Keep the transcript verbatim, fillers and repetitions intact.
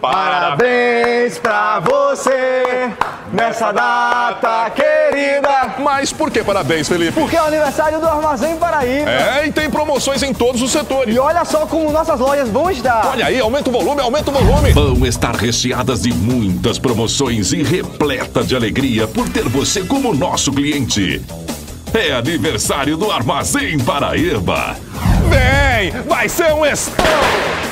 Parabéns pra você nessa data querida. Mas por que parabéns, Felipe? Porque é o aniversário do Armazém Paraíba. É, e tem promoções em todos os setores. E olha só como nossas lojas vão estar. Olha aí, aumenta o volume, aumenta o volume. Vão estar recheadas de muitas promoções e repleta de alegria por ter você como nosso cliente. É aniversário do Armazém Paraíba. Vem, vai ser um estouro.